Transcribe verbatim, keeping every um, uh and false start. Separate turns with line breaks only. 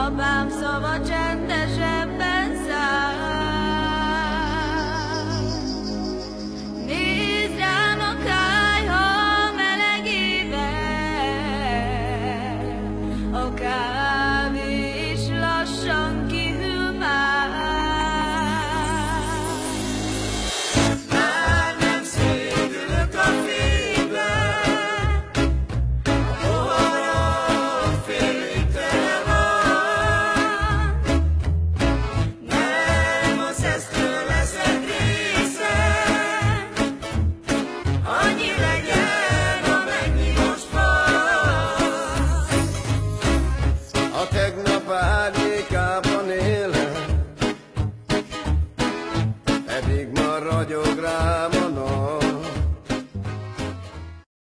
Apám szava csendesebben száll. Nézd rám a kályha melegével, a kávé is lassan kihűl már. Már nem szédülök a fényben, a poharam félig tele van. Nem a szesztől leszek részem, annyi legyen, amennyi most van.
A tegnap árnyékában élek, pedig ma ragyog rám a